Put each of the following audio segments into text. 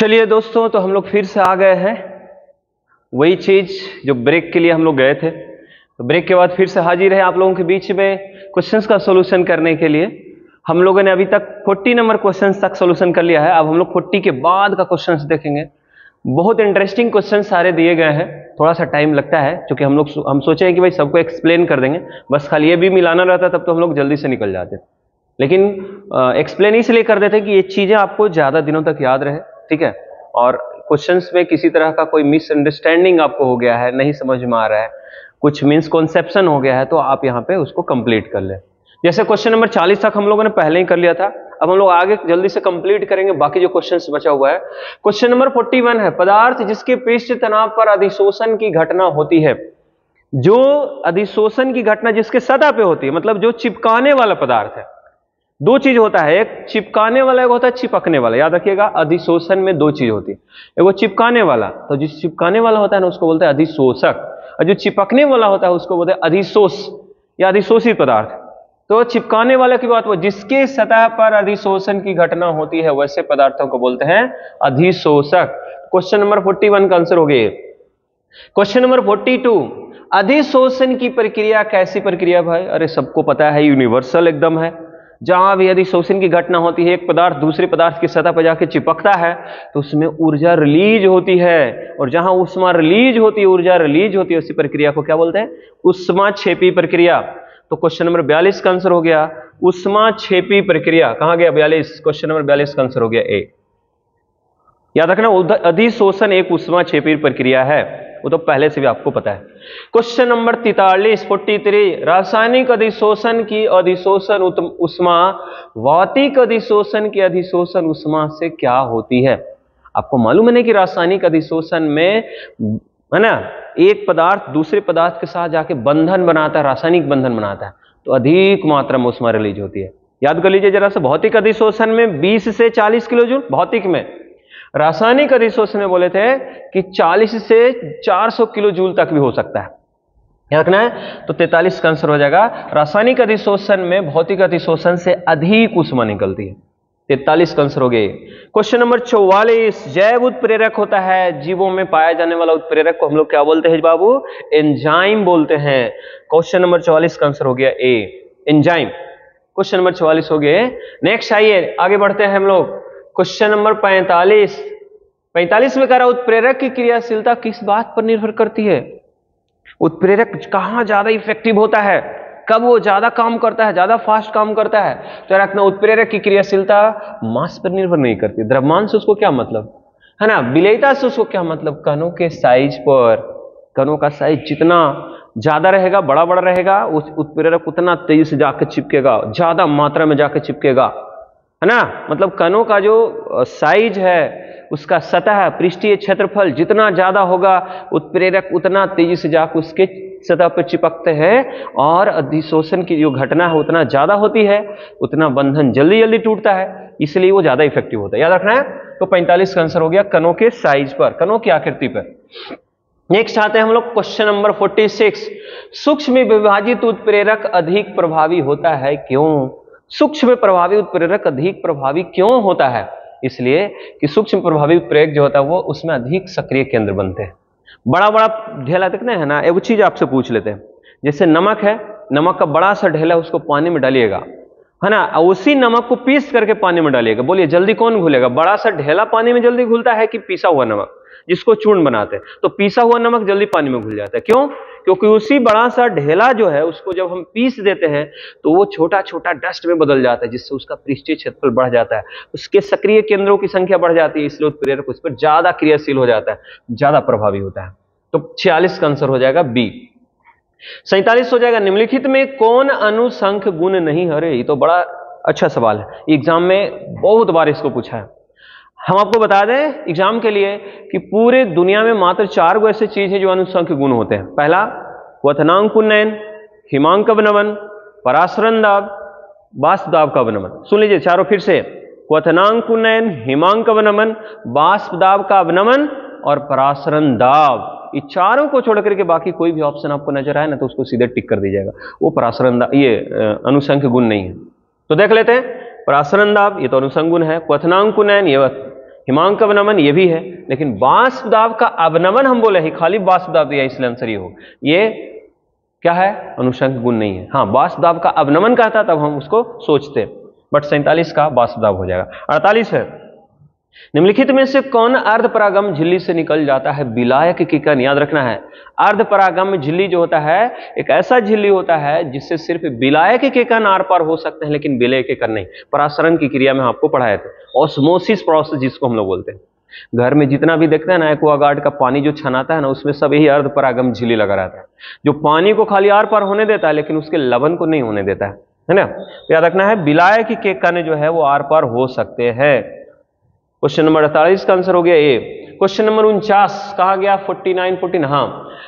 चलिए दोस्तों, तो हम लोग फिर से आ गए हैं। वही चीज जो ब्रेक के लिए हम लोग गए थे, तो ब्रेक के बाद फिर से हाजिर है आप लोगों के बीच में क्वेश्चंस का सॉल्यूशन करने के लिए। हम लोगों ने अभी तक 40 नंबर क्वेश्चंस तक सॉल्यूशन कर लिया है। अब हम लोग 40 के बाद का क्वेश्चंस देखेंगे। बहुत इंटरेस्टिंग क्वेश्चन सारे दिए गए हैं। थोड़ा सा टाइम लगता है क्योंकि हम सोचे हैं कि भाई सबको एक्सप्लेन कर देंगे, बस खाली ये भी मिलाना रहता तब तो हम लोग जल्दी से निकल जाते। लेकिन एक्सप्लेन इसलिए कर देते कि ये चीजें आपको ज्यादा दिनों तक याद रहे, ठीक है। और क्वेश्चंस में किसी तरह का कोई मिसअंडरस्टैंडिंग आपको हो गया है, नहीं समझ में आ रहा है, कुछ मिसकॉन्सेप्शन हो गया है, तो आप यहाँ पे उसको कंप्लीट कर ले। जैसे क्वेश्चन नंबर 40 तक हम लोगों ने पहले ही कर लिया था। अब हम लोग आगे जल्दी से कंप्लीट करेंगे बाकी जो क्वेश्चंस बचा हुआ है। क्वेश्चन नंबर 41 है, पदार्थ जिसके पृष्ठ तनाव पर अधिशोषण की घटना होती है। जो अधिशोषण की घटना जिसके सतह पे होती है, मतलब जो चिपकाने वाला पदार्थ है। दो चीज होता है, एक चिपकाने वाला, एक होता है चिपकने वाला। याद रखिएगा, अधिशोषण में दो चीज होती है, एक वो चिपकाने वाला, तो जो चिपकाने वाला होता है ना उसको बोलते हैं अधिशोषक, और जो चिपकने वाला होता है उसको बोलते हैं अधिशोष या अधिशोषित पदार्थ। तो चिपकाने वाले की बात, वो जिसके सतह पर अधिशोषण की घटना होती है वैसे पदार्थों को बोलते हैं अधिशोषक। क्वेश्चन नंबर 41 का आंसर हो गया। क्वेश्चन नंबर 42, अधिशोषण की प्रक्रिया कैसी प्रक्रिया भाई? अरे सबको पता है, यूनिवर्सल एकदम है। जहां भी यदि की घटना होती है, एक पदार्थ दूसरे पदार्थ की सतह पर जाके चिपकता है तो उसमें ऊर्जा रिलीज होती है, और जहां ऊष्मा रिलीज होती है, ऊर्जा रिलीज होती है, उसी प्रक्रिया को क्या बोलते हैं? ऊष्माक्षेपी प्रक्रिया। तो क्वेश्चन नंबर 42 का आंसर हो गया ऊष्माक्षेपी प्रक्रिया। कहां गया 42? क्वेश्चन नंबर 42 का आंसर हो गया ए। याद रखना, अधिशोषण एक ऊष्माक्षेपी प्रक्रिया है, वो तो पहले से भी आपको पता है। क्वेश्चन नंबर 43 रासायनिक अधिशोषण की अधिशोषण उष्मा भौतिक अधिशोषण की अधिशोषण उष्मा से क्या होती है? आपको मालूम है ना कि रासायनिक अधिशोषण में, है ना, एक पदार्थ दूसरे पदार्थ के साथ जाके बंधन बनाता है, रासायनिक बंधन बनाता है, तो अधिक मात्रा में उष्मा रिलीज होती है। याद कर लीजिए जरा सा, भौतिक अधिशोषण में 20 से 40 किलो जूल भौतिक में, रासायनिक अधिशोषण में बोले थे कि 40 से 400 किलो जूल तक भी हो सकता है। याद रखना है, तो 43 का आंसर हो जाएगा। रासायनिक अधिशोषण में भौतिक अधिशोषण से अधिक ऊष्मा निकलती है। 43 का आंसर हो गया। क्वेश्चन नंबर 44, जैव उत्प्रेरक होता है, जीवों में पाया जाने वाला उत्प्रेरक को हम लोग क्या बोलते हैं बाबू? एंजाइम बोलते हैं। क्वेश्चन नंबर 44 का आंसर हो गया ए, एंजाइम। क्वेश्चन नंबर 44 हो गए। नेक्स्ट आइए आगे बढ़ते हैं हम लोग। क्वेश्चन नंबर 45 में कह रहा, उत्प्रेरक की क्रियाशीलता किस बात पर निर्भर करती है? उत्प्रेरक कहां ज्यादा इफेक्टिव होता है, कब वो ज्यादा काम करता है, ज्यादा फास्ट काम करता है? तो रखना, उत्प्रेरक की क्रियाशीलता मास पर निर्भर नहीं करती। द्रव्यमान से उसको क्या मतलब है ना, विलेयता से उसको क्या मतलब? कणों के साइज पर, कणों का साइज जितना ज्यादा रहेगा, बड़ा बड़ा रहेगा, उस उत्प्रेरक उतना तेजी से जाकर चिपकेगा, ज्यादा मात्रा में जाकर चिपकेगा, है ना। मतलब कणों का जो साइज है, उसका सतह पृष्ठीय क्षेत्रफल जितना ज्यादा होगा, उत्प्रेरक उतना तेजी से जाकर उसके सतह पर चिपकते हैं, और अधिशोषण की जो घटना है उतना ज्यादा होती है, उतना बंधन जल्दी जल्दी टूटता है, इसलिए वो ज्यादा इफेक्टिव होता है। याद रखना है। तो 45 का आंसर हो गया कणों के साइज पर, कणों की आकृति पर। नेक्स्ट आते हैं हम लोग क्वेश्चन नंबर 46, सूक्ष्म विभाजित उत्प्रेरक अधिक प्रभावी होता है, क्यों? सूक्ष्म प्रभावी उत्प्रेरक अधिक प्रभावी क्यों होता है? इसलिए कि सूक्ष्म प्रभावी उत्प्रेरक जो होता है वो उसमें अधिक सक्रिय केंद्र बनते हैं। बड़ा बड़ा ढेला देखना है ना, एक चीज आपसे पूछ लेते हैं, जैसे नमक है, नमक का बड़ा सा ढेला, उसको पानी में डालिएगा, है ना, उसी नमक को पीस करके पानी में डालिएगा। बोलिए जल्दी कौन घुलेगा? बड़ा सा ढेला पानी में जल्दी घुलता है कि पीसा हुआ नमक, जिसको चूर्ण बनाते हैं? तो पीसा हुआ नमक जल्दी पानी में घुल जाता है। क्यों? क्योंकि उसी बड़ा सा ढेला जो है उसको जब हम पीस देते हैं तो वो छोटा छोटा डस्ट में बदल जाता है, जिससे उसका पृष्ठीय क्षेत्रफल बढ़ जाता है, उसके सक्रिय केंद्रों की संख्या बढ़ जाती है, इसलिए उत्प्रेरक उस पर ज्यादा क्रियाशील हो जाता है, ज्यादा प्रभावी होता है। तो 46 का आंसर हो जाएगा बी। 47 हो जाएगा, निम्नलिखित में कौन अनुसंख गुण नहीं? अरे ये तो बड़ा अच्छा सवाल है, एग्जाम में बहुत बार इसको पूछा है। हम आपको बता दें एग्जाम के लिए कि पूरे दुनिया में मात्र 4 गो ऐसे चीज है जो अनुसंख्य गुण होते हैं। पहला क्वथनांक उन्नयन, हिमांक अवनमन, परासरण दाब, बाष्प दाब का अवनमन। सुन लीजिए चारों फिर से, क्वथनांक उन्नयन, हिमांक अवनमन, बाष्प दाब का अवनमन और परासरण दाब। ये चारों को छोड़ करके बाकी कोई भी ऑप्शन आपको नजर आए ना तो उसको सीधे टिक कर दीजिएगा, वो परासरण दाब, ये अनुसंख्य गुण नहीं है। तो देख लेते हैं, परासरण दाब ये तो अनुसंग गुण है, क्वथनांक उन्नयन ये हिमांक का अवनमन ये भी है, लेकिन वाष्प दाब का अवनमन हम बोले हैं, खाली वाष्प दाब दिया इसलिए आंसर ये हो। ये क्या है? अनुषंग गुण नहीं है। हाँ, वाष्प दाब का अवनमन कहता तब हम उसको सोचते, बट 47 का वाष्प दाब हो जाएगा। 48 है, निम्नलिखित में से कौन अर्धपरागम झिल्ली से निकल जाता है? विलायक की कण। याद रखना है, अर्धपरागम झिल्ली जो होता है एक ऐसा झिल्ली होता है जिससे सिर्फ विलायक के कण आर पार हो सकते हैं, लेकिन विलय के कण नहीं। परासरण की क्रिया में आपको पढ़ाए थे, ऑस्मोसिस प्रोसेस जिसको हम लोग बोलते हैं। घर में जितना भी देखते हैं ना, एक्वागार्ड का पानी जो छनाता है ना, उसमें सब यही अर्धपरागम झिल्ली लगा रहता है, जो पानी को खाली आर पार होने देता है, लेकिन उसके लवण को नहीं होने देता है ना। तो याद रखना है, विलायक के कण जो है वो आर पार हो सकते हैं। क्वेश्चन नंबर 48 का आंसर हो गया ए। क्वेश्चन नंबर 49 कहा गया 49 हाँ,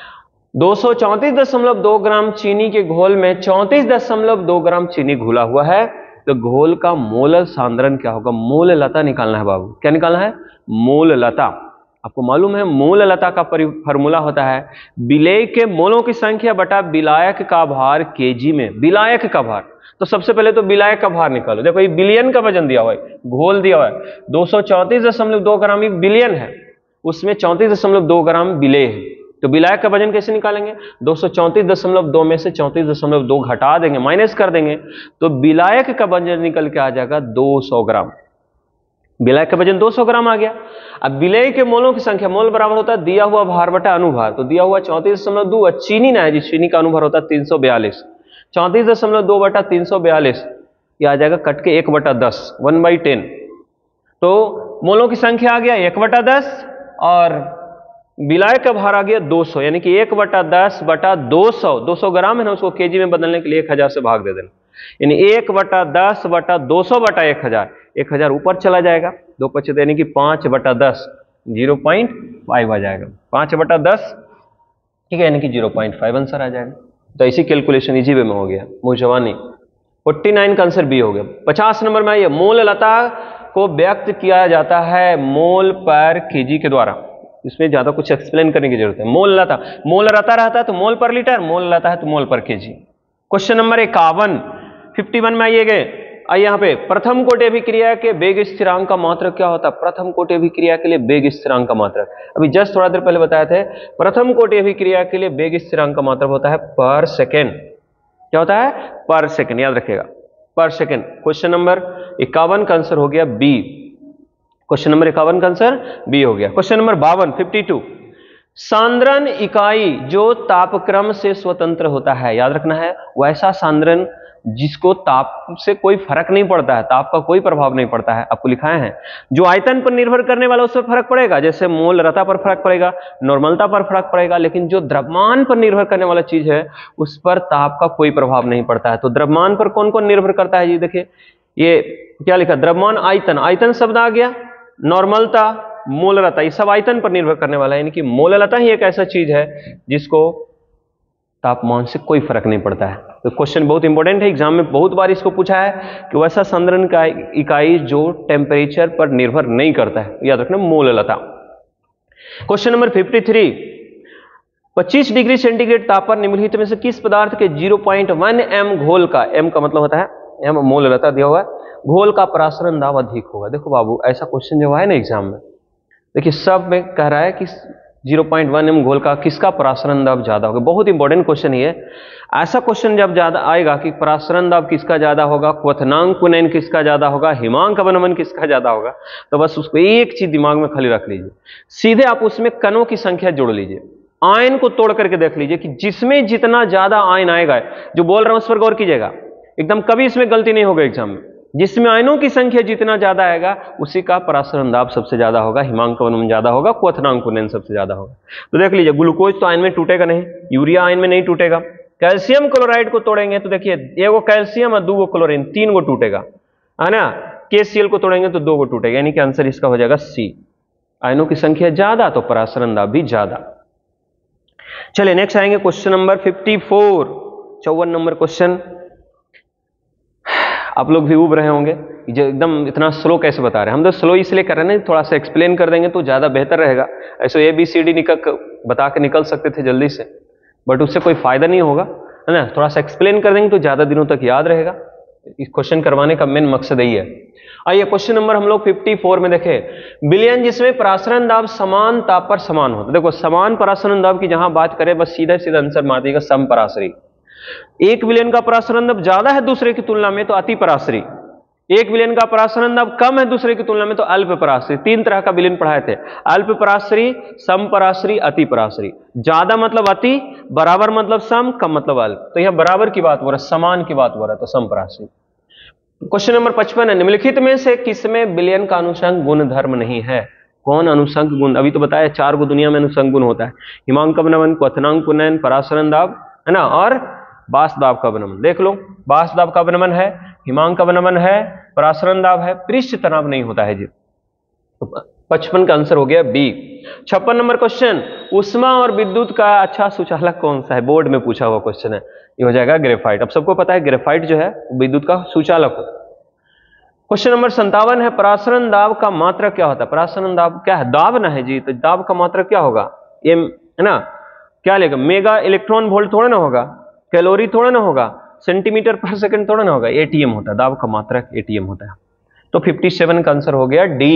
234.2 ग्राम चीनी के घोल में 34.2 ग्राम चीनी घुला हुआ है, तो घोल का मोलर सांद्रण क्या होगा? मोल लता निकालना है बाबू। क्या निकालना है? मोल लता। आपको मालूम है मोल लता का फॉर्मूला होता है विलेय के मोलों की संख्या बटा विलायक का भार केजी में। विलायक का भार, तो सबसे पहले तो विलायक का भार निकालो। देखो ये बिलियन का वजन दिया हुआ है, घोल दिया हुआ है 234.2 ग्राम, एक बिलियन है, उसमें 34.2 ग्राम विलेय है। तो विलायक का वजन कैसे निकालेंगे? 234.2 में से 34.2 घटा देंगे, माइनस कर देंगे, तो विलायक का वजन निकल के आ जाएगा 200 ग्राम। विलायक का वजन 200 ग्राम आ गया। अब विलेय के मोलों की संख्या, मोल बराबर होता है दिया हुआ भार बटा अनुभार, तो दिया हुआ 34.2, चीनी ना है जी, चीनी का अनुभार होता है 342, 34.2 बटा 342, ये आ जाएगा कट के 1/10, 1/10। तो मोलों की संख्या आ गया 1/10 और विलायक का भार आ गया 200, यानी कि 1/10 बटा 200, 200 ग्राम है ना, उसको केजी में बदलने के लिए 1000 से भाग दे देना, यानी 1/10 बटा 200 बटा 1000, 1000 ऊपर चला जाएगा, 2 पचे यानी कि 5/10, 0.5 आ जाएगा, 5/10, ठीक है, यानी कि 0.5 आंसर आ जाएगा। तो ऐसी कैलकुलेशन इजी वे में हो गया, मुझवानी। 49 का आंसर बी हो गया। 50 नंबर में आइए, मोल लता को व्यक्त किया जाता है मोल पर केजी के द्वारा। इसमें ज्यादा कुछ एक्सप्लेन करने की जरूरत है। मोल लता, मोल लता रहता है तो मोल पर लीटर, मोल लता है तो मोल पर केजी। क्वेश्चन नंबर 51, 51 में आइए गए, आइए यहाँ पे, प्रथम कोटि अभिक्रिया के वेग स्थिरांक का मात्रक क्या होता है? प्रथम कोटि अभिक्रिया के लिए वेग स्थिरांक का मात्रक, अभी जस्ट थोड़ा देर पहले बताया थे, प्रथम कोटि अभिक्रिया के लिए वेग स्थिरांक का मात्रक होता है पर सेकेंड। क्या होता है? पर सेकेंड, याद रखिएगा, पर सेकेंड। क्वेश्चन नंबर 51 का आंसर हो गया बी। क्वेश्चन नंबर 51 का आंसर बी हो गया। क्वेश्चन नंबर 52, 52, सांद्रण इकाई जो तापक्रम से स्वतंत्र होता है। याद रखना है, वैसा सांद्रण जिसको ताप से कोई फर्क नहीं पड़ता है, ताप का कोई प्रभाव नहीं पड़ता है, आपको लिखाए हैं। जो आयतन पर निर्भर करने वाला उस पर फर्क पड़ेगा, जैसे मोल लता पर फर्क पड़ेगा, नॉर्मलता पर फर्क पड़ेगा, लेकिन जो द्रव्यमान पर निर्भर करने वाला चीज है उस पर ताप का कोई प्रभाव नहीं पड़ता है। तो द्रव्यमान पर कौन कौन निर्भर करता है जी? देखिए ये क्या लिखा, द्रव्यमान, आयतन, आयतन शब्द आ गया, नॉर्मलता, मोललता, ये सब आयतन पर निर्भर करने वाला है, यानी कि मोललता ही एक ऐसा चीज है जिसको तापमान से कोई फर्क नहीं पड़ता है। तो क्वेश्चन बहुत इंपॉर्टेंट है, एग्जाम में बहुत बार इसको पूछा है कि वैसा सांद्रण का इकाई जो टेम्परेचर पर निर्भर नहीं करता है, याद रखना मोललता। क्वेश्चन नंबर 53, 25 डिग्री सेंटीग्रेड ताप पर निम्नलिखित में से किस पदार्थ के 0.1 m घोल का, m का मतलब होता है m, मोललता दिया हुआ है, घोल का परासरण दाब अधिक होगा? देखो बाबू, ऐसा क्वेश्चन जो है ना एग्जाम में, देखिए सब में कह रहा है कि 0.1 m घोल का किसका परासरण दाब ज्यादा होगा। बहुत इंपॉर्टेंट क्वेश्चन ये, ऐसा क्वेश्चन जब ज्यादा आएगा कि परासरण दाब किसका ज्यादा होगा, क्वथनांक कुनयन किसका ज्यादा होगा, हिमांक अवनमन किसका ज्यादा होगा, तो बस उसको एक चीज दिमाग में खाली रख लीजिए, सीधे आप उसमें कणों की संख्या जोड़ लीजिए, आयन को तोड़ करके देख लीजिए कि जिसमें जितना ज्यादा आयन आएगा, जो बोल रहा हूं उस पर गौर कीजिएगा, एकदम कभी इसमें गलती नहीं होगा एग्जाम में, जिसमें आयनों की संख्या जितना ज्यादा आएगा उसी का परासरण दाब सबसे ज्यादा होगा, हिमांक अवनमन ज्यादा होगा, क्वथनांक कुनयन सबसे ज्यादा होगा। तो देख लीजिए, ग्लूकोज तो आयन में टूटेगा नहीं, यूरिया आयन में नहीं टूटेगा, कैल्शियम क्लोराइड को तोड़ेंगे तो देखिए एगो कैल्शियम और 2 क्लोरीन, 3 टूटेगा, है ना, KCl को तोड़ेंगे तो 2 टूटेगा, यानी कि आंसर इसका हो जाएगा सी, आयनों की संख्या ज्यादा तो परासरण दाब भी ज्यादा। चलिए नेक्स्ट आएंगे क्वेश्चन नंबर 54, 54 नंबर क्वेश्चन। आप लोग भी उब रहे होंगे, जो एकदम इतना स्लो कैसे बता रहे हैं, हम तो स्लो इसलिए कर रहे हैं ना, थोड़ा सा एक्सप्लेन कर देंगे तो ज्यादा बेहतर रहेगा। ऐसे ABCD बता के निकल सकते थे जल्दी से, बट उससे कोई फायदा नहीं होगा, है ना, थोड़ा सा एक्सप्लेन कर देंगे तो ज्यादा दिनों तक याद रहेगा। क्वेश्चन करवाने का मेन मकसद यही है। आइए क्वेश्चन नंबर हम लोग 54 में देखें, विलयन जिसमें परासरण दाब समान ताप पर समान होता है। देखो समान परासरण दाब की जहां बात करें बस सीधा सीधा आंसर मार देगा सम परासरी। एक विलयन का परासरण दाब ज्यादा है दूसरे की तुलना में तो अति परासरी, एक विलयन का परासरण दाब कम है दूसरे की तुलना में तो अल्प परासरी। तीन तरह का विलयन पढ़ाए थे, अल्प परासरी, सम परासरी, अति परासरी। ज्यादा मतलब अति, बराबर मतलब सम, कम मतलब अल्प। तो यहां बराबर की बात हो रहा है, समान की बात हो रहा है, तो सम परासरी। क्वेश्चन नंबर 55 है, निम्नलिखित में से किसमें विलयन का अनुसंग गुण धर्म नहीं है? कौन अनुसंग गुण? अभी तो बताया 4 गो दुनिया में अनुसंग गुण होता है, हिमांक अवनमन, क्वथनांक उन्नयन, परासरण दाब, है ना, और बाष्प दाब का अवनमन। देख लो, बाष्प दाब का अवनमन है, हिमांक अवनमन है, परासरण दाब है, पृष्ठ तनाव नहीं होता है जी। तो 55 का आंसर हो गया बी। 56 नंबर क्वेश्चन, उष्मा और विद्युत का अच्छा सुचालक कौन सा है? बोर्ड में पूछा हुआ क्वेश्चन है, ये हो जाएगा ग्रेफाइट। अब सबको पता है ग्रेफाइट जो है विद्युत का सुचालक हो। क्वेश्चन नंबर 57 है, परासरण दाब का मात्रक क्या होता है? परासरण दाब क्या है? दाब ना है जी, तो दाब का मात्रक क्या होगा? ये है ना, क्या लेगा? मेगा इलेक्ट्रॉन वोल्ट थोड़ा ना होगा, कैलोरी थोड़ा ना होगा, सेंटीमीटर पर सेकंड थोड़ा ना होगा, एटीएम होता है, दाब का मात्रक एटीएम होता है। तो 57 का आंसर हो गया डी।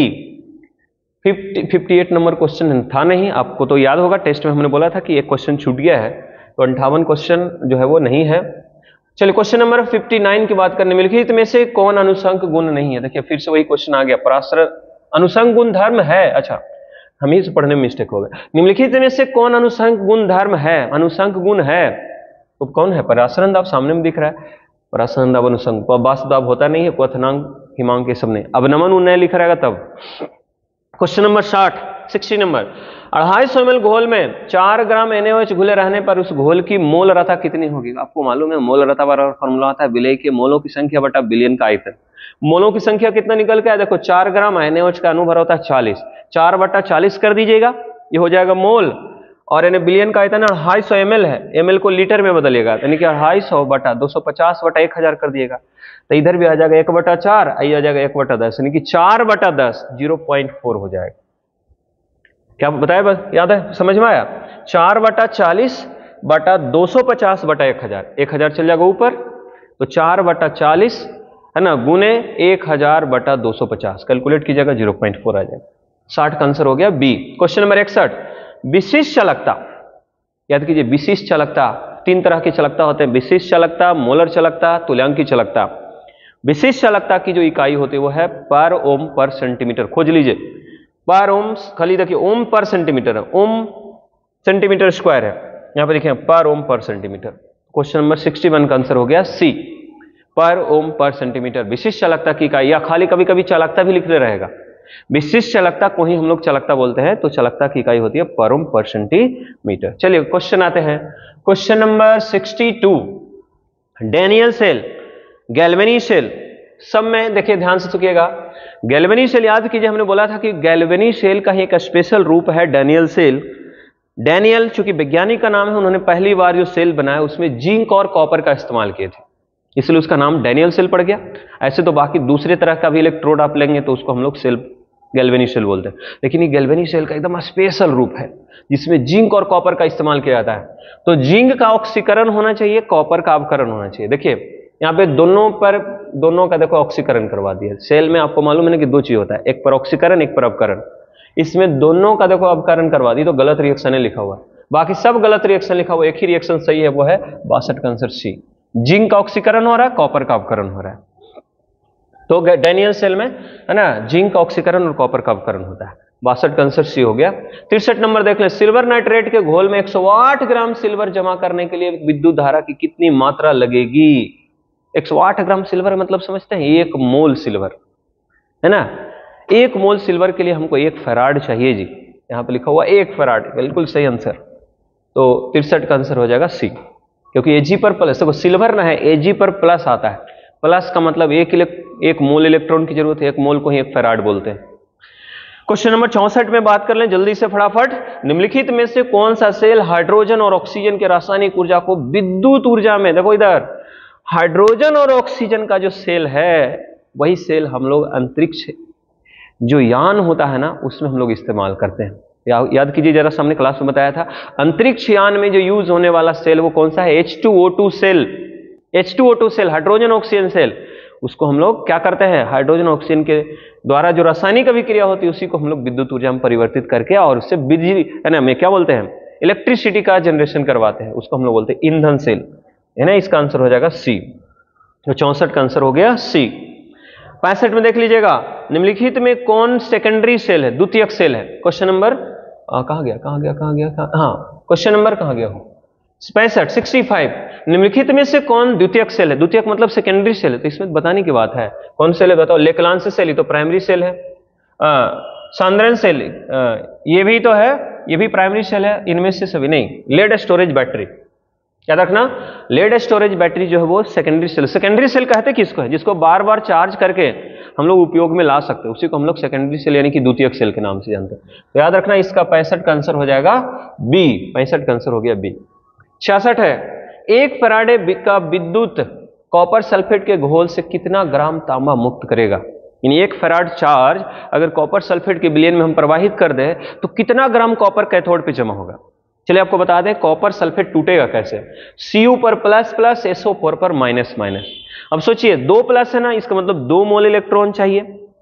58 नंबर क्वेश्चन था नहीं, आपको तो याद होगा टेस्ट में हमने बोला था कि एक क्वेश्चन छूट गया है, तो 58 क्वेश्चन जो है वो नहीं है। चलिए क्वेश्चन नंबर 59 की बात करने, निम्नलिखित में से कौन अनुसंग गुण नहीं है? देखिए फिर से वही क्वेश्चन आ गया, परासरण अनुसंग गुण धर्म है। अच्छा हम ही से पढ़ने में मिस्टेक हो गया। निम्नलिखित में से कौन अनुसंग गुण धर्म है? अनुसंग गुण है तो कौन है? परासरण दाब सामने में दिख रहा है, परासरण दाब अनुसंग, बाष्प दाब होता नहीं है, क्वथनांक हिमांक ये सब नहीं, अवनमन उन्नयन लिखा रहेगा तब। क्वेश्चन नंबर 60 नंबर, 250 ml घोल में 4 ग्राम NaOH घुले रहने पर उस घोल की मोलरता कितनी होगी? आपको मालूम है मोलरता बराबर फॉर्मूला आता है विलय के मोलों की संख्या बटा विलयन का आयतन। मोलों की संख्या कितना निकल के आया? देखो 4 ग्राम NaOH का अणुभार होता है 40, 4 बटा 40 कर दीजिएगा, ये हो जाएगा मोल, और यानी विलयन का आयतन 250 ml है, ml को लीटर में बदलिएगा, यानी कि 250 बटा 250 बटा 1000 कर दिएगा, तो इधर भी आ जाएगा 1 बटा 4, आई आ जाएगा 1 बटा 10, यानी कि 4 बटा 10 0.4 हो जाएगा। क्या बताया? बस याद है, समझ में आया? 4 बटा 40 बटा 250 बटा 1000, 1000 चल जाएगा ऊपर, तो 4 बटा 40 है ना गुने 1000 बटा 250, कैलकुलेट कीजिएगा 0.4 आ जाएगा। 60 का आंसर हो गया बी। क्वेश्चन नंबर 61, विशिष्ट चालकता, याद कीजिए विशिष्ट चालकता, 3 तरह की चालकता होते हैं, विशिष्ट चालकता, मोलर चालकता, तुल्यांकी चालकता। विशिष्ट चालकता की जो इकाई होती है वो है पर ओम पर सेंटीमीटर, खोज लीजिए, पर ओम, खाली देखिए ओम पर सेंटीमीटर है, ओम सेंटीमीटर स्क्वायर है, यहां पर देखिए पर ओम पर सेंटीमीटर। क्वेश्चन नंबर 61 का आंसर हो गया सी, पर ओम पर सेंटीमीटर विशिष्ट चालकता की इकाई, या खाली कभी कभी चालकता भी लिखने रहेगा, विशिष्ट चालकता को ही हम लोग चालकता बोलते हैं, तो चालकता की इकाई होती है पर ओम पर सेंटीमीटर। चलिए क्वेश्चन आते हैं, question number 62, Daniell cell, Galvani cell, सब में देखिए ध्यान से सुनिएगा। गैल्वेनी सेल याद कीजिए, हमने बोला था कि गैल्वेनी सेल का ही एक स्पेशल रूप है डैनियल सेल। डैनियल चूंकि वैज्ञानिक का नाम है, उन्होंने पहली बार जो सेल बनाया उसमें जिंक और कॉपर का इस्तेमाल किए थे, इसलिए उसका नाम डैनियल सेल पड़ गया। ऐसे तो बाकी दूसरे तरह का भी इलेक्ट्रोड आप लेंगे तो उसको हम लोग सेल गैल्वेनी सेल बोलते हैं, लेकिन ये गैल्वेनी सेल का एकदम स्पेशल रूप है जिसमें जिंक और कॉपर का इस्तेमाल किया जाता है। तो जिंक का ऑक्सीकरण होना चाहिए, कॉपर का अवकरण होना चाहिए। देखिए यहाँ पे दोनों का देखो ऑक्सीकरण करवा दिया। सेल में आपको मालूम है ना कि 2 चीज होता है, एक पर ऑक्सीकरण एक पर अवकरण, इसमें दोनों का देखो अवकरण करवा दी तो गलत रिएक्शन है लिखा हुआ है, बाकी सब गलत रिएक्शन लिखा हुआ, एक ही रिएक्शन सही है, वो है 62 का आंसर सी, जिंक का ऑक्सीकरण हो रहा है, कॉपर का अवकरण हो रहा है। तो डैनियल सेल में है ना जिंक का ऑक्सीकरण और कॉपर का अवकरण होता है। 62 का आंसर सी हो गया। 63 नंबर देख लें, सिल्वर नाइट्रेट के घोल में 108 ग्राम सिल्वर जमा करने के लिए विद्युत धारा की कितनी मात्रा लगेगी? 108 ग्राम सिल्वर मतलब समझते हैं 1 मोल सिल्वर, है ना, 1 मोल सिल्वर के लिए हमको 1 फैराड चाहिए जी, यहां पे लिखा हुआ 1 फैराड, बिल्कुल सही आंसर। तो 63 का आंसर हो जाएगा सी, क्योंकि Ag पर प्लस, देखो सिल्वर ना है, Ag पर प्लस आता है, प्लस का मतलब 1 मोल इलेक्ट्रॉन की जरूरत है, 1 मोल को ही 1 फैराड बोलते हैं। क्वेश्चन नंबर 64 में बात कर लें जल्दी से फटाफट, निम्नलिखित में से कौन सा सेल हाइड्रोजन और ऑक्सीजन के रासायनिक ऊर्जा को विद्युत ऊर्जा में, देखो इधर हाइड्रोजन और ऑक्सीजन का जो सेल है वही सेल हम लोग अंतरिक्ष जो यान होता है ना उसमें हम लोग इस्तेमाल करते हैं। याद कीजिए जरा, सामने क्लास में बताया था, अंतरिक्ष यान में जो यूज होने वाला सेल वो कौन सा है? H2O2 cell, H2O2 cell, hydrogen oxygen cell. उसको हम लोग क्या करते हैं, हाइड्रोजन ऑक्सीजन के द्वारा जो रासायनिक अभिक्रिया होती है उसी को हम लोग विद्युत ऊर्जा में परिवर्तित करके और उससे बिजली है ना, क्या बोलते हैं, इलेक्ट्रिसिटी का जनरेशन करवाते हैं, उसको हम लोग बोलते हैं ईंधन सेल, है ना। इसका आंसर हो जाएगा सी। तो 64 का आंसर हो गया सी। 65 में देख लीजिएगा, निम्नलिखित में कौन सेकेंडरी सेल है, द्वितीयक सेल है। क्वेश्चन नंबर कहाँ गया, हाँ क्वेश्चन नंबर कहाँ गया हो, 65 निम्नलिखित में से कौन द्वितीयक सेल है। द्वितीयक मतलब सेकेंडरी सेल है, तो इसमें बताने की बात है। कौन सेल है बताओ, लेक्लांस सेल, ये तो प्राइमरी सेल है। सांद्रण सेल, ये भी तो है, ये भी प्राइमरी सेल है। इनमें से सभी नहीं। लेड स्टोरेज बैटरी, याद रखना, लेड स्टोरेज बैटरी जो है वो सेकेंडरी सेल। सेकेंडरी सेल कहते किसको है, जिसको बार बार चार्ज करके हम लोग उपयोग में ला सकते हैं, उसी को हम लोग सेकेंडरी सेल यानी कि द्वितीयक सेल के नाम से जानते हैं। तो याद रखना, इसका 65 का आंसर हो जाएगा बी। 65 का आंसर हो गया बी। 66 है, 1 फैराडे का विद्युत कॉपर सल्फेट के घोल से कितना ग्राम तांबा मुक्त करेगा। यानी 1 फैराड चार्ज अगर कॉपर सल्फेट के विलयन में हम प्रवाहित कर दें तो कितना ग्राम कॉपर कैथोड पे जमा होगा। चलिए आपको बता दें, कॉपर सल्फेट टूटेगा कैसे, Cu पर प्लस प्लस, SO4 पर माइनस माइनस। अब सोचिए 2 प्लस है ना, इसका मतलब 2 मोल इलेक्ट्रॉन चाहिए।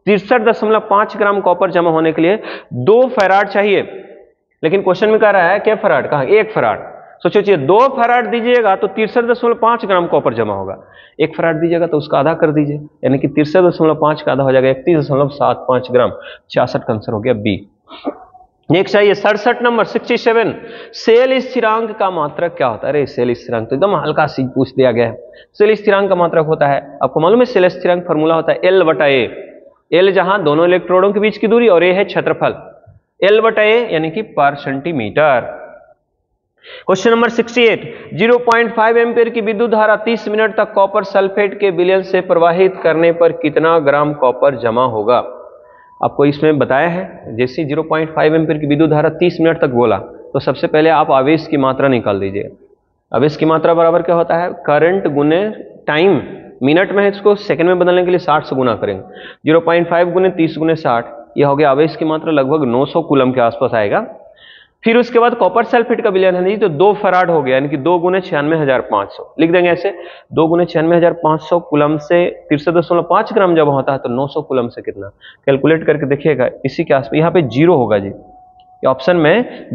63.5 ग्राम कॉपर जमा होने के लिए 2 फैराड चाहिए, लेकिन क्वेश्चन में कह रहा है क्या फैराड, कहा 1 फैराड। सोचिए 2 फैराड दीजिएगा तो 63.5 ग्राम कॉपर जमा होगा। 1 फैराड दीजिएगा तो उसका आधा कर दीजिए, यानी कि 63.5 का आधा हो जाएगा 31.75 ग्राम। 66 का आंसर हो गया बी। नेक्स्ट चाहिए 67 नंबर 67, सेल स्थिरांक का मात्रक क्या होता है। अरे सेल स्थिरांक तो एकदम हल्का सी पूछ दिया गया है। सेल स्थिरांक का मात्रक होता है, आपको मालूम है सेल स्थिरांक फॉर्मूला होता है L/A। L जहां दोनों इलेक्ट्रोडों के बीच की दूरी और A है क्षेत्रफल, L/A यानी कि पर सेंटीमीटर। क्वेश्चन नंबर 68, 0.5 एम्पीयर की विद्युत धारा 30 मिनट तक कॉपर सल्फेट के विलयन से प्रवाहित करने पर कितना ग्राम कॉपर जमा होगा। आपको इसमें बताया है, जैसे 0.5 एम्पीयर की विद्युत धारा 30 मिनट तक बोला तो सबसे पहले आप आवेश की मात्रा निकाल दीजिए। आवेश की मात्रा बराबर क्या होता है, करंट गुने टाइम। मिनट में है, इसको सेकंड में बदलने के लिए 60 से गुना करेंगे। 0.5 गुने 30 गुने 60, यह हो गया आवेश की मात्रा, लगभग 900 कूलम के आसपास आएगा। फिर उसके बाद कॉपर सल्फेट का विलयन है नहीं तो 2 फैराड हो गया, यानी कि 2 गुने 96,500 लिख देंगे ऐसे। 2 गुने 96,500 कूलम से 63.5 ग्राम जब होता है तो 900 कूलम से कितना, कैलकुलेट करके देखिएगा। इसी के आसपास यहाँ पे 0 होगा जी, ऑप्शन में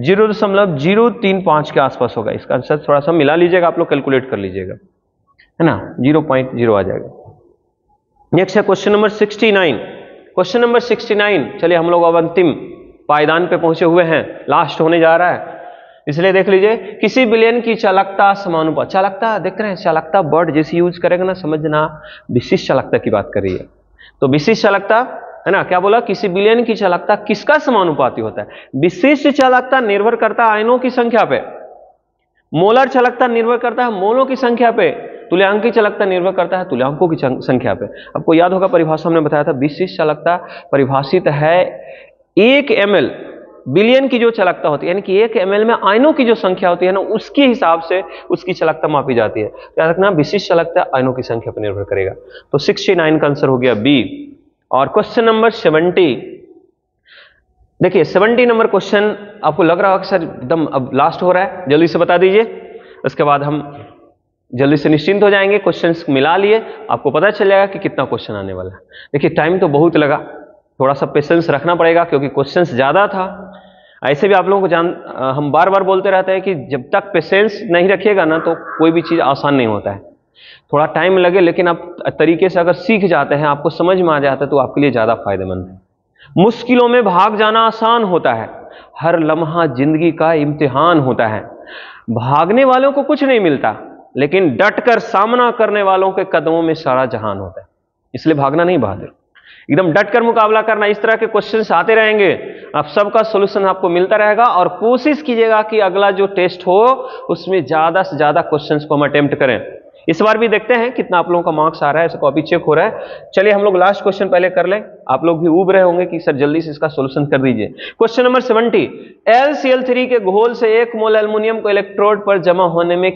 0.035 के आसपास होगा। इसका आंसर थोड़ा सा मिला लीजिएगा, आप लोग कैलकुलेट कर लीजिएगा, है ना, 0.0 आ जाएगा। नेक्स्ट है क्वेश्चन नंबर 69। क्वेश्चन नंबर 69, चलिए हम लोग अब अंतिम पायदान पे पहुंचे हुए हैं, लास्ट होने जा रहा है, इसलिए देख लीजिए। किसी विलयन की चालकता समानुपात, चालकता देख रहे हैं, चालकता वर्ड जैसे यूज करेगा ना समझना, विशिष्ट चालकता की बात कर रही है। तो विशिष्ट चालकता है ना, क्या बोला, किसी विलयन की चालकता किसका समानुपाती होता है। विशिष्ट चालकता निर्भर करता है आयनों की संख्या पे, मोलर चालकता निर्भर करता है मोलों की संख्या पे, तुल्यांकी चालकता निर्भर करता है तुल्यांकों की संख्या पे। आपको याद होगा परिभाषा हमने बताया था, विशिष्ट चालकता परिभाषित है 1 ml बिलियन की जो चालकता होती है, यानी कि 1 ml में आयनों की जो संख्या होती है ना, उसके हिसाब से उसकी चालकता मापी जाती है। याद रखना, विशिष्ट चालकता आयनों की संख्या पर निर्भर करेगा। तो 69 का आंसर हो गया बी। और क्वेश्चन नंबर 70, देखिए 70 नंबर क्वेश्चन आपको लग रहा होगा सर एकदम अब लास्ट हो रहा है, जल्दी से बता दीजिए, उसके बाद हम जल्दी से निश्चिंत हो जाएंगे। क्वेश्चंस मिला लिए, आपको पता चल जाएगा कि कितना क्वेश्चन आने वाला है। देखिए टाइम तो बहुत लगा, थोड़ा सा पेशेंस रखना पड़ेगा क्योंकि क्वेश्चंस ज़्यादा था। ऐसे भी आप लोगों को हम बार बार बोलते रहते हैं कि जब तक पेशेंस नहीं रखिएगा ना तो कोई भी चीज़ आसान नहीं होता है। थोड़ा टाइम लगे, लेकिन आप तरीके से अगर सीख जाते हैं, आपको समझ में आ जाता है तो आपके लिए ज़्यादा फायदेमंद है। मुश्किलों में भाग जाना आसान होता है, हर लम्हा जिंदगी का इम्तिहान होता है। भागने वालों को कुछ नहीं मिलता, लेकिन डटकर सामना करने वालों के कदमों में सारा जहान होता है। इसलिए भागना नहीं, बहादुर एकदम डटकर मुकाबला करना। इस तरह के क्वेश्चंस आते रहेंगे, आप सबका सॉल्यूशन आपको मिलता रहेगा। और कोशिश कीजिएगा कि अगला जो टेस्ट हो उसमें ज्यादा से ज्यादा क्वेश्चंस को हम अटेम्प्ट करें। इस बार भी देखते हैं कितना आप लोगों का मार्क्स आ रहा है, ऐसा कॉपी चेक हो रहा है। चलिए हम लोग लास्ट क्वेश्चन पहले कर लें, आप लोग भी ऊब रहे होंगे कि सर जल्दी से इसका सॉल्यूशन कर दीजिए। क्वेश्चन नंबर 70, LCl3 के घोल से 1 मोल एल्युमिनियम को इलेक्ट्रोड पर जमा होने में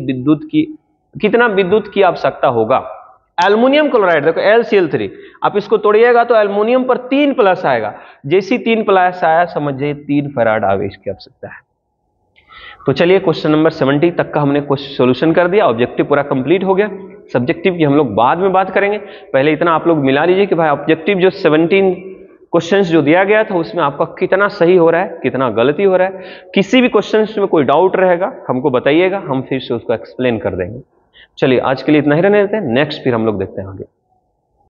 कितना विद्युत की आवश्यकता होगा। एल्युमिनियम क्लोराइड, देखो LCl3, आप इसको तोड़िएगा तो एल्युमिनियम पर 3 प्लस आएगा। जैसी 3 प्लस आया समझिए 3 फैराड आवेश की आवश्यकता है। तो चलिए क्वेश्चन नंबर 70 तक का हमने क्वेश्चन सोल्यूशन कर दिया, ऑब्जेक्टिव पूरा कंप्लीट हो गया। सब्जेक्टिव की हम लोग बाद में बात करेंगे। पहले इतना आप लोग मिला लीजिए कि भाई ऑब्जेक्टिव जो 17 क्वेश्चंस जो दिया गया था उसमें आपका कितना सही हो रहा है, कितना गलती हो रहा है। किसी भी क्वेश्चंस में कोई डाउट रहेगा हमको बताइएगा, हम फिर से उसको एक्सप्लेन कर देंगे। चलिए आज के लिए इतना ही रहने देते हैं, नेक्स्ट फिर हम लोग देखते हैं आगे।